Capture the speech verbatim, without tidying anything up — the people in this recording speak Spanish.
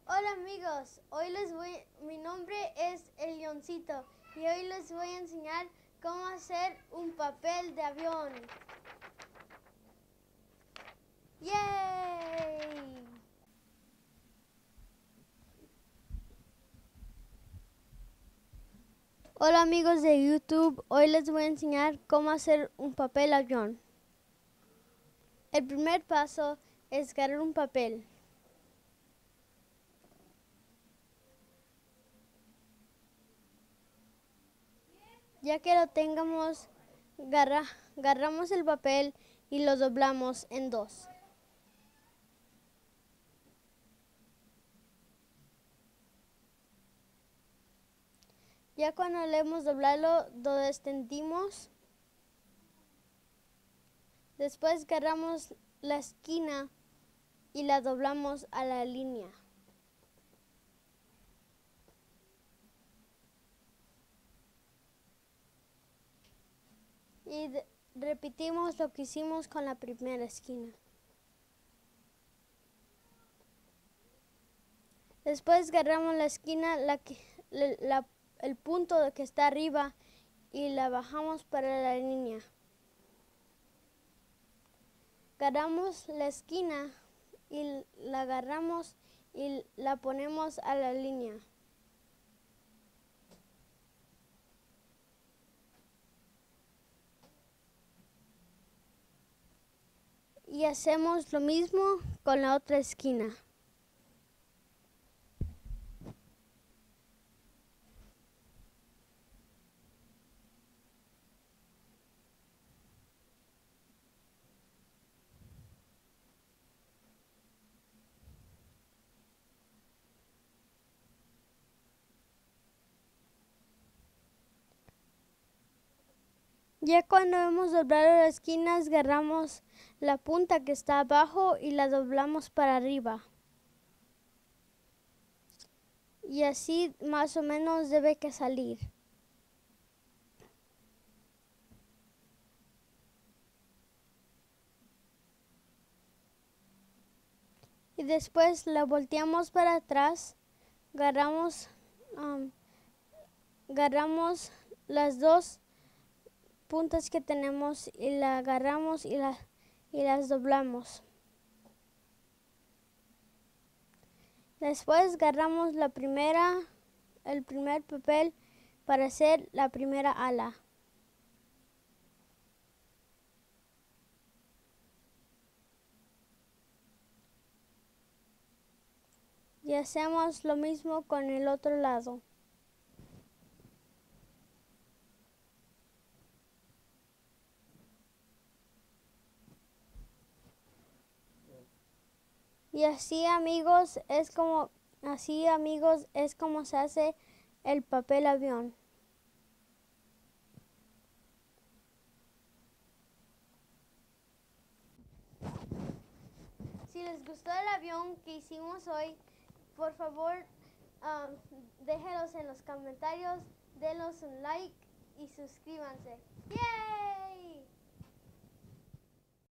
Hola amigos, hoy les voy, mi nombre es El Leoncito y hoy les voy a enseñar cómo hacer un papel de avión. ¡Yay! Hola amigos de YouTube, hoy les voy a enseñar cómo hacer un papel avión. El primer paso es agarrar un papel. Ya que lo tengamos, agarra, agarramos el papel y lo doblamos en dos. Ya cuando le hemos doblado, lo extendimos. Después agarramos la esquina y la doblamos a la línea. Y repetimos lo que hicimos con la primera esquina. Después agarramos la esquina, la que, la, la, el punto que está arriba y la bajamos para la línea. Agarramos la esquina y la agarramos y la ponemos a la línea. Y hacemos lo mismo con la otra esquina. Ya cuando hemos doblado las esquinas, agarramos la punta que está abajo y la doblamos para arriba. Y así más o menos debe que salir. Y después la volteamos para atrás, agarramos, um, agarramos las dos puntas que tenemos y la agarramos y, la, y las doblamos. Después agarramos la primera, el primer papel para hacer la primera ala. Y hacemos lo mismo con el otro lado. Y así amigos es como así amigos es como se hace el papel avión. Si les gustó el avión que hicimos hoy, por favor um, déjenlos en los comentarios, denos un like y suscríbanse. ¡Yay!